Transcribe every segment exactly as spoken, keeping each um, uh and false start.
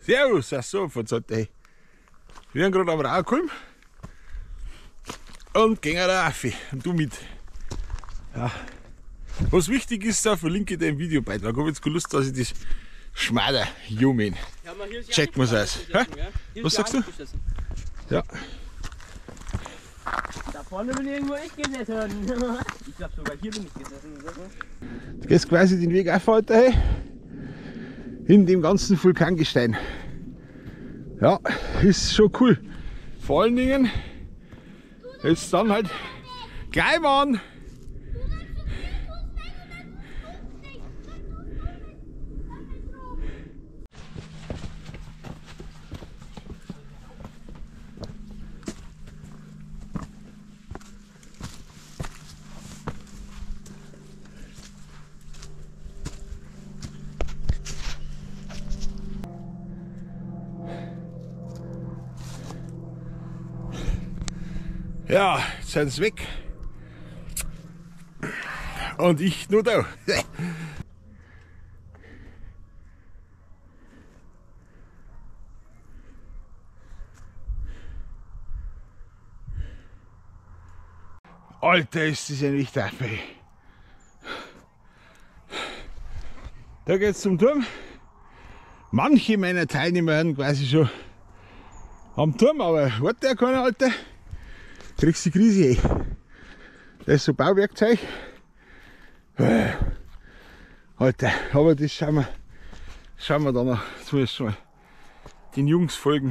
Servus, ach so, verzeiht ey. Wir sind gerade am Rauchkulm und gehen da rauf. Und du mit. Ja. Was wichtig ist, da verlinke ich dir im Videobeitrag. Ich habe jetzt keine Lust, dass ich das schmader Jumin. Ja, check muss aus. Was sagst du? Ja. Da vorne bin irgendwo ich gesessen. Ich glaube sogar hier bin ich gesessen. Du gehst quasi den Weg auf weiter hey, in dem ganzen Vulkangestein. Ja, ist schon cool. Vor allen Dingen jetzt dann halt gleich waren. Ja, jetzt sind sie weg. Und ich nur da. Alter, ist das ein richtig. Da geht's zum Turm. Manche meiner Teilnehmer werden quasi schon am Turm, aber warte ja keiner, Alter. Kriegst die Krise eh. Das ist so Bauwerkzeug. Alter, aber das schauen wir, schauen wir dann noch zumindest mal den Jungs folgen.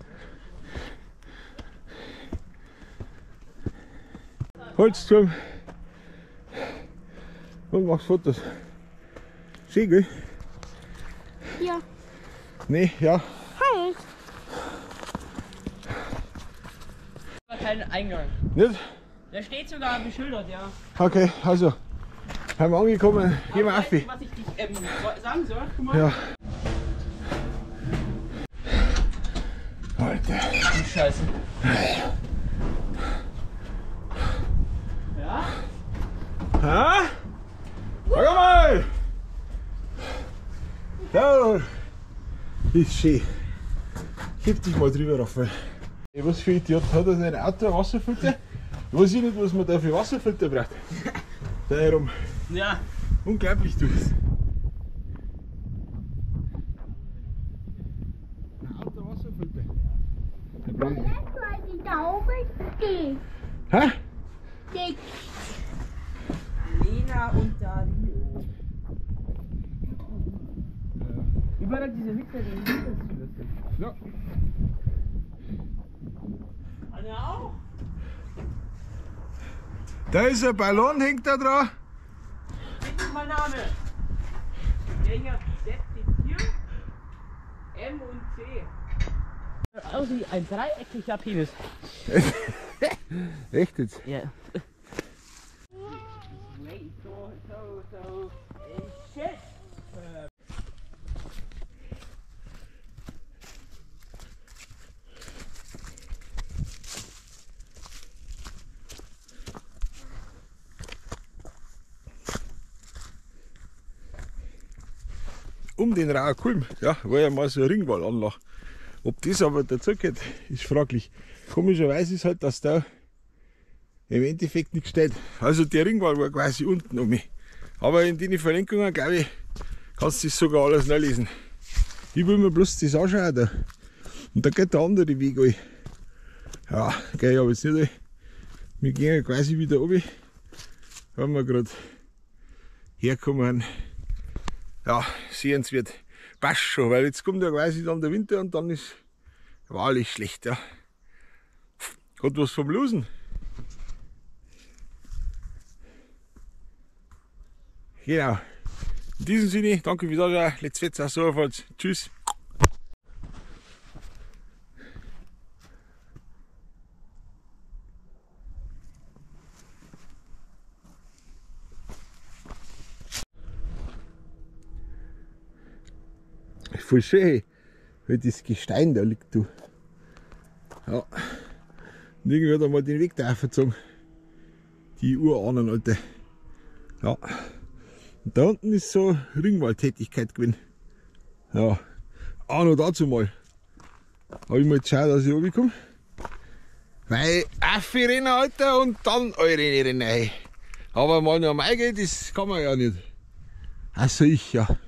Holzturm und machst Fotos. Schön, gell? Ja. Nee, ja. Hi. Kein Eingang. Nicht? Der steht sogar beschildert, ja. Okay, also. Haben wir angekommen, gehen wir auf. Weißt du, was ich dich ähm, sagen soll? Guck mal. Ja. Alter. Die Scheiße. Ja? Ha? Schau mal! Da ist schön. Heb dich mal drüber, Raphael. Was für ein Idiot hat das ein Auto, ein Wasserfilter? Ich weiß nicht, was man da für Wasserfilter braucht. Da herum. Ja. Unglaublich, du. Ein Auto, Wasserfilter. Die Taube steht. Hä? Steht. Lena und Dalio. Überall diese Wichser, die nicht Ja. Anja auch? Da ist ein Ballon, hängt da dran. Das ist mein Name. Der hier setzt hier M und C. Aussieht ein dreieckiger Penis. Echt jetzt? Ja. Wait, so, so, so. Shit. Um den Rauchkulm, ja, war ja mal so eine Ringwallanlage. Ob das aber dazu geht, ist fraglich. Komischerweise ist halt, dass da im Endeffekt nichts steht. Also der Ringwall war quasi unten um mich. Aber in den Verlinkungen, glaube ich, kannst du das sogar alles nachlesen. Ich will mir bloß das anschauen da. Und da geht der andere Weg an. Ja, gehe ich aber jetzt nicht an. Wir gehen ja quasi wieder runter, weil wir gerade herkommen. Ja, sehenswert. Passt schon, weil jetzt kommt ja quasi dann der Winter und dann ist wahrlich schlecht. Ja. Hat was vom Losen. Genau. In diesem Sinne, danke fürs Anschauen. Let's fetz auch so auf. Tschüss. Voll schön, weil das Gestein da liegt. Du. Ja. Und irgendwie hat er mal den Weg da aufgezogen. Die Urahnen, Alter. Ja. Und da unten ist so Ringwaldtätigkeit gewesen. Ja. auch noch dazu mal. Habe ich mal geschaut, dass ich runterkomme. Weil Affi rennen, Alter, und dann eure rennen. Aber mal noch am Ei geht, das kann man ja nicht. Also ich, ja.